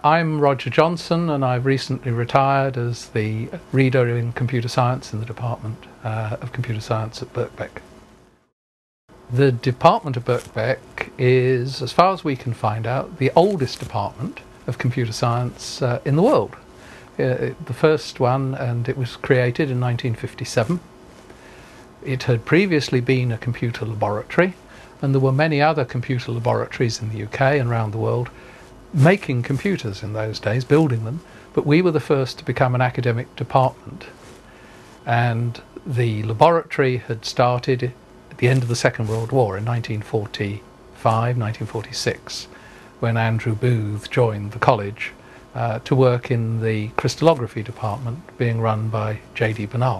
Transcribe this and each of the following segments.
I'm Roger Johnson, and I've recently retired as the Reader in Computer Science in the Department of Computer Science at Birkbeck. The Department of Birkbeck is, as far as we can find out, the oldest department of computer science in the world. The first one, and it was created in 1957. It had previously been a computer laboratory, and there were many other computer laboratories in the UK and around the world making computers in those days, building them, but we were the first to become an academic department. And the laboratory had started at the end of the Second World War in 1945, 1946, when Andrew Booth joined the college to work in the crystallography department being run by J.D. Bernal.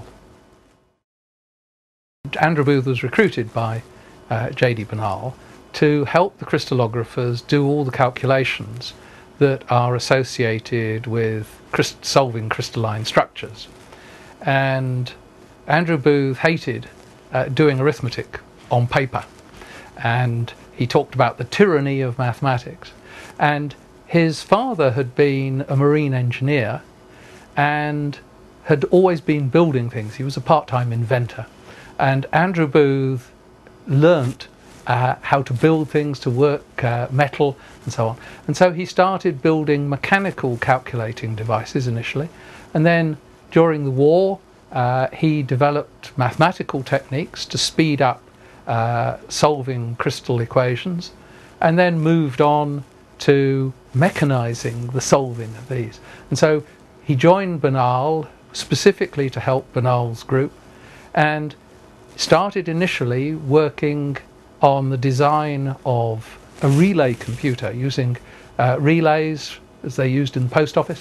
Andrew Booth was recruited by J.D. Bernal to help the crystallographers do all the calculations that are associated with solving crystalline structures. And Andrew Booth hated doing arithmetic on paper, and he talked about the tyranny of mathematics. And his father had been a marine engineer and had always been building things. He was a part-time inventor, and Andrew Booth learnt how to build things, to work metal and so on. And so he started building mechanical calculating devices initially, and then during the war he developed mathematical techniques to speed up solving crystal equations, and then moved on to mechanizing the solving of these. And so he joined Bernal specifically to help Bernal's group, and started initially working on the design of a relay computer using relays as they used in the post office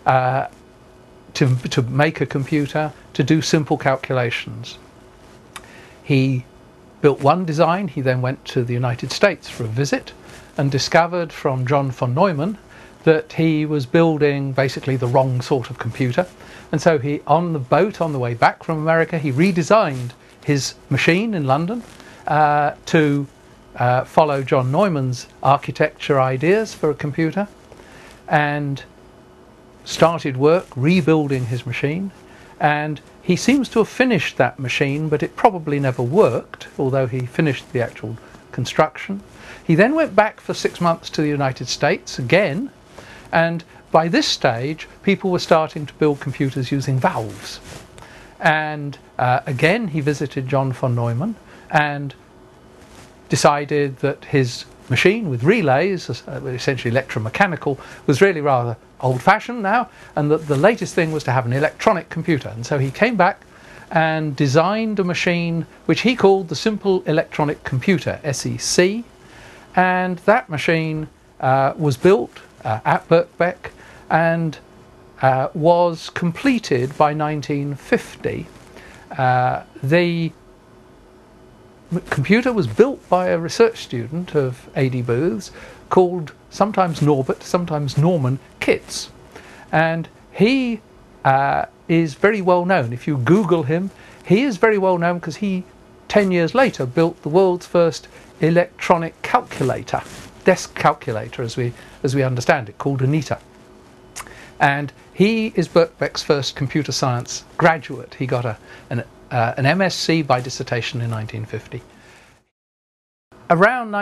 to make a computer to do simple calculations. He built one design. He then went to the United States for a visit and discovered from John von Neumann that he was building basically the wrong sort of computer. And so he, on the boat on the way back from America, he redesigned his machine in London to follow John Neumann's architecture ideas for a computer, and started work rebuilding his machine. And he seems to have finished that machine, but it probably never worked, although he finished the actual construction. He then went back for 6 months to the United States again, and by this stage people were starting to build computers using valves. And again he visited John von Neumann and decided that his machine with relays, essentially electromechanical, was really rather old-fashioned now, and that the latest thing was to have an electronic computer. And so he came back and designed a machine which he called the Simple Electronic Computer, SEC, and that machine was built at Birkbeck and was completed by 1950. The computer was built by a research student of A.D. Booth's called sometimes Norbert, sometimes Norman Kitts, and he is very well known. If you Google him, he is very well known because he 10 years later built the world's first electronic calculator, desk calculator as we understand it, called Anita. And he is Birkbeck's first computer science graduate. He got an MSc by dissertation in 1950. Around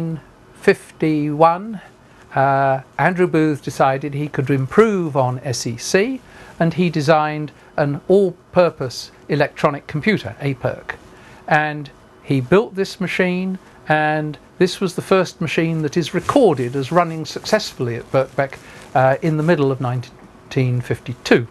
1951, Andrew Booth decided he could improve on SEC, and he designed an all-purpose electronic computer, APERC. And he built this machine, and this was the first machine that is recorded as running successfully at Birkbeck in the middle of 1952.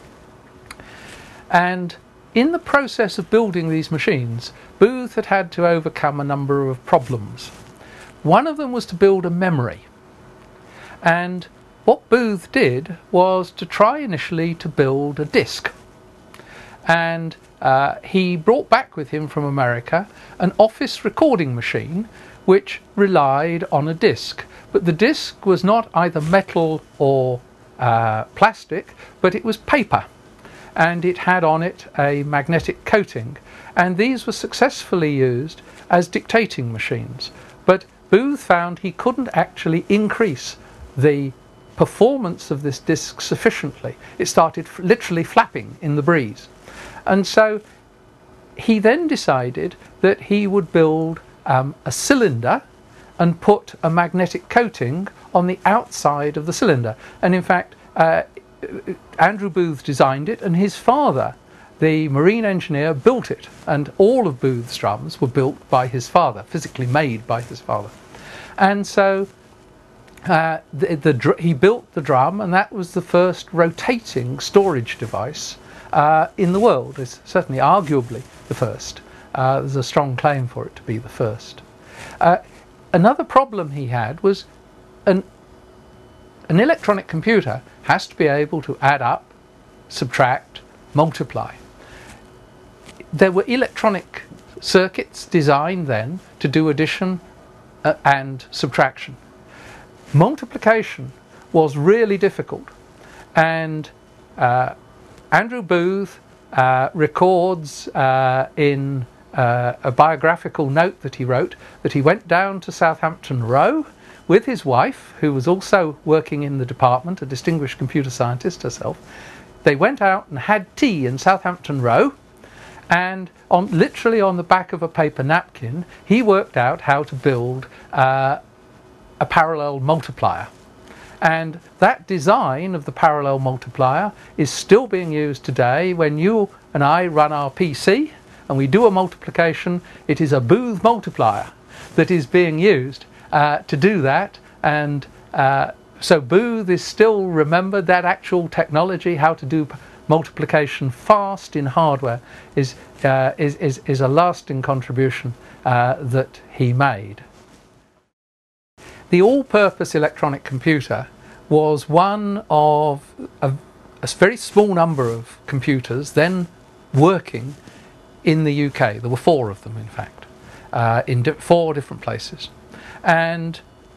And in the process of building these machines, Booth had had to overcome a number of problems. One of them was to build a memory. And what Booth did was to try initially to build a disk. And he brought back with him from America an office recording machine which relied on a disk. But the disk was not either metal or plastic, but it was paper. And it had on it a magnetic coating, and these were successfully used as dictating machines. But Booth found he couldn't actually increase the performance of this disc sufficiently. It started literally flapping in the breeze. And so he then decided that he would build a cylinder and put a magnetic coating on the outside of the cylinder. And in fact, Andrew Booth designed it, and his father, the marine engineer, built it. And all of Booth's drums were built by his father, physically made by his father. And so he built the drum, and that was the first rotating storage device in the world. It's certainly arguably the first. There's a strong claim for it to be the first. Another problem he had was an electronic computer has to be able to add up, subtract, multiply. There were electronic circuits designed then to do addition and subtraction. Multiplication was really difficult, and Andrew Booth records in a biographical note that he wrote that he went down to Southampton Row with his wife, who was also working in the department, a distinguished computer scientist herself. They went out and had tea in Southampton Row, and literally on the back of a paper napkin he worked out how to build a parallel multiplier. And that design of the parallel multiplier is still being used today. When you and I run our PC and we do a multiplication, it is a Booth multiplier that is being used to do that. And so Booth is still remembered. That actual technology, how to do multiplication fast in hardware, is a lasting contribution that he made. The all-purpose electronic computer was one of a very small number of computers then working in the UK. There were 4 of them, in fact, in 4 different places. And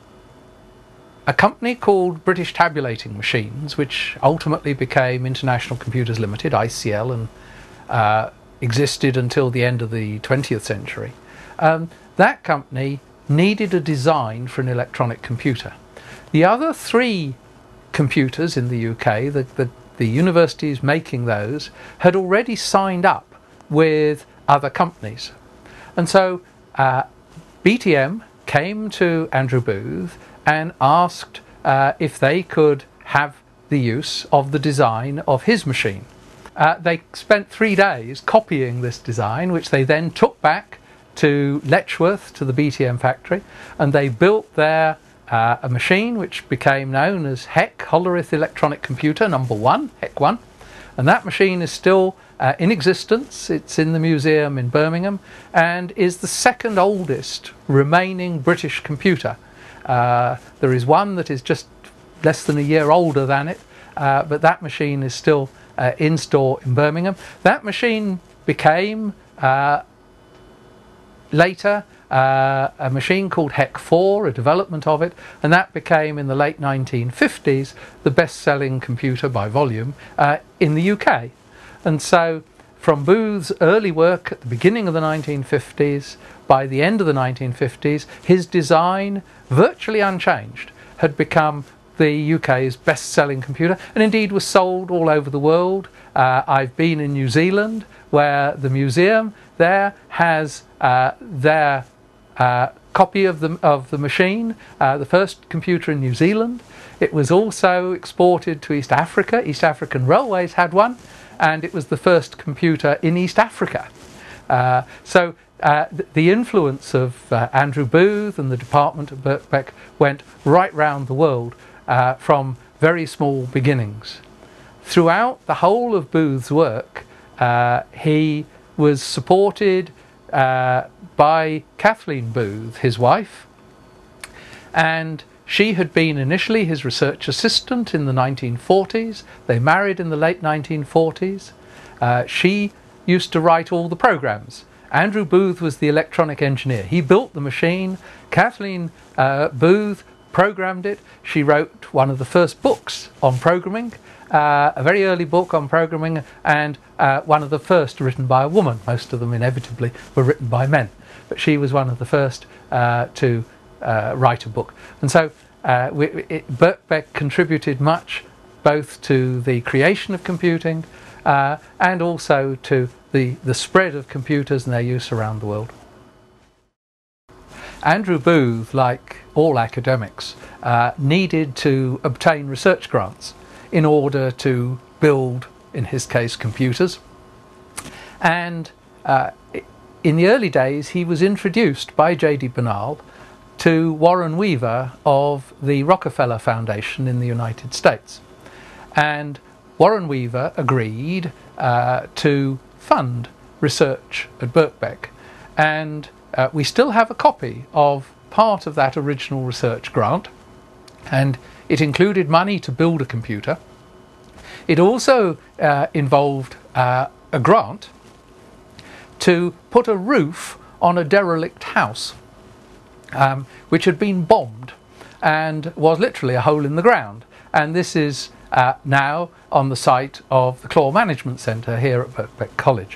a company called British Tabulating Machines, which ultimately became International Computers Limited, ICL, and existed until the end of the 20th century, that company needed a design for an electronic computer. The other 3 computers in the UK, the universities making those, had already signed up with other companies. And so BTM came to Andrew Booth and asked if they could have the use of the design of his machine. They spent 3 days copying this design, which they then took back to Letchworth, to the BTM factory, and they built there a machine which became known as HEC, Hollerith Electronic Computer number 1, HEC 1, and that machine is still in existence. It's in the museum in Birmingham and is the second oldest remaining British computer. There is one that is just less than a year older than it, but that machine is still in store in Birmingham. That machine became later a machine called HEC 4, a development of it, and that became in the late 1950s the best-selling computer by volume in the UK. And so from Booth's early work at the beginning of the 1950s, by the end of the 1950s, his design, virtually unchanged, had become the UK's best-selling computer, and indeed was sold all over the world. I've been in New Zealand, where the museum there has their copy of the machine, the first computer in New Zealand. It was also exported to East Africa. East African Railways had one, and it was the first computer in East Africa. So the influence of Andrew Booth and the department at Birkbeck went right round the world from very small beginnings. Throughout the whole of Booth's work, he was supported by Kathleen Booth, his wife, and she had been initially his research assistant in the 1940s. They married in the late 1940s. She used to write all the programs. Andrew Booth was the electronic engineer. He built the machine. Kathleen Booth programmed it. She wrote one of the first books on programming, a very early book on programming, and one of the first written by a woman. Most of them inevitably were written by men, but she was one of the first to write a book. And so Birkbeck contributed much both to the creation of computing and also to the spread of computers and their use around the world. Andrew Booth, like all academics, needed to obtain research grants in order to build, in his case, computers. And in the early days, he was introduced by J.D. Bernal to Warren Weaver of the Rockefeller Foundation in the United States. And Warren Weaver agreed to fund research at Birkbeck. And we still have a copy of part of that original research grant, and it included money to build a computer. It also involved a grant to put a roof on a derelict house, which had been bombed and was literally a hole in the ground. And this is now on the site of the Claw Management Centre here at Birkbeck College.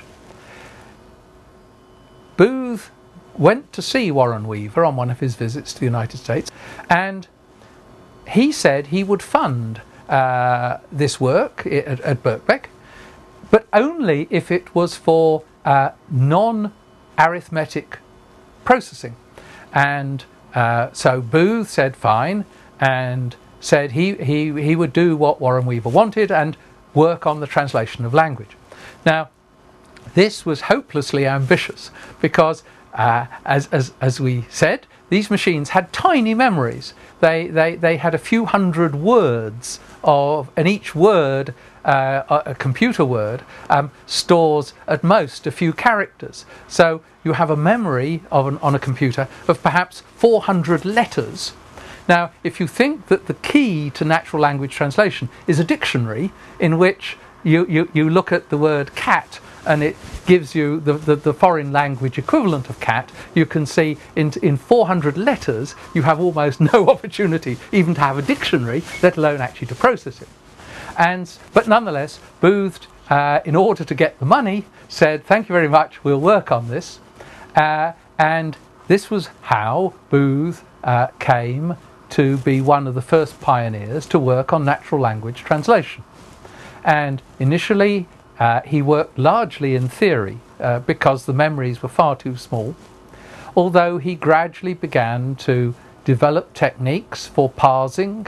Booth went to see Warren Weaver on one of his visits to the United States, and he said he would fund this work at Birkbeck, but only if it was for non-arithmetic processing. And so Booth said fine, and said he would do what Warren Weaver wanted and work on the translation of language. Now, this was hopelessly ambitious because, as we said, these machines had tiny memories. They had a few hundred words and each word, a computer word, stores at most a few characters. So you have a memory on a computer of perhaps 400 letters. Now, if you think that the key to natural language translation is a dictionary in which you look at the word cat and it gives you the foreign language equivalent of cat, you can see in 400 letters you have almost no opportunity even to have a dictionary, let alone actually to process it. But nonetheless, Booth, in order to get the money, said, "Thank you very much, we'll work on this." And this was how Booth came to be one of the first pioneers to work on natural language translation. And initially he worked largely in theory because the memories were far too small, although he gradually began to develop techniques for parsing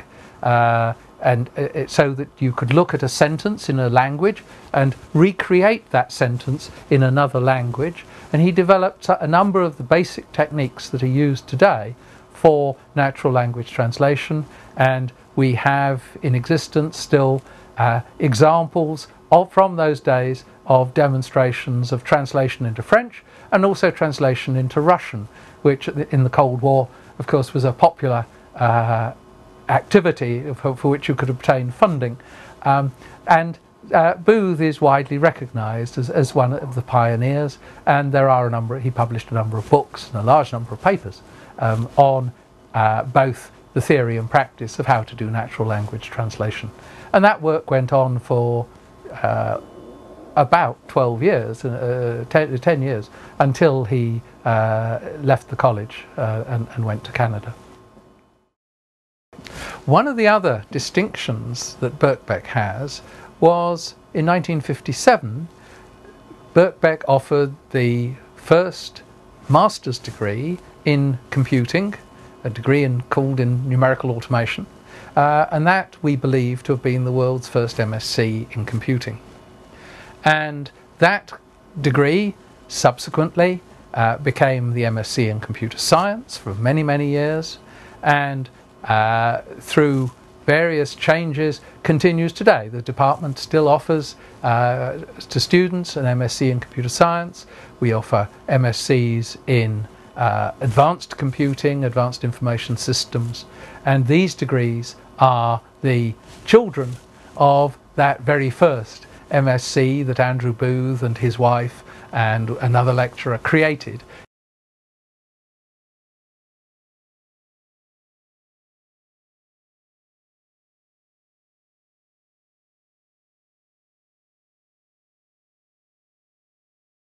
so that you could look at a sentence in a language and recreate that sentence in another language. And he developed a number of the basic techniques that are used today for natural language translation, and we have in existence still examples from those days of demonstrations of translation into French and also translation into Russian, which in the Cold War, of course, was a popular activity for which you could obtain funding. Booth is widely recognised as one of the pioneers, and he published a number of books and a large number of papers on both the theory and practice of how to do natural language translation. And that work went on for about 12 years, 10 years, until he left the college and went to Canada. One of the other distinctions that Birkbeck has was in 1957, Birkbeck offered the first master's degree in computing, a degree called in numerical automation, and that we believe to have been the world's first MSc in computing. And that degree subsequently became the MSc in computer science for many, many years, and through various changes continues today. The department still offers to students an MSc in computer science. We offer MScs in advanced computing, advanced information systems, and these degrees are the children of that very first MSc that Andrew Booth and his wife and another lecturer created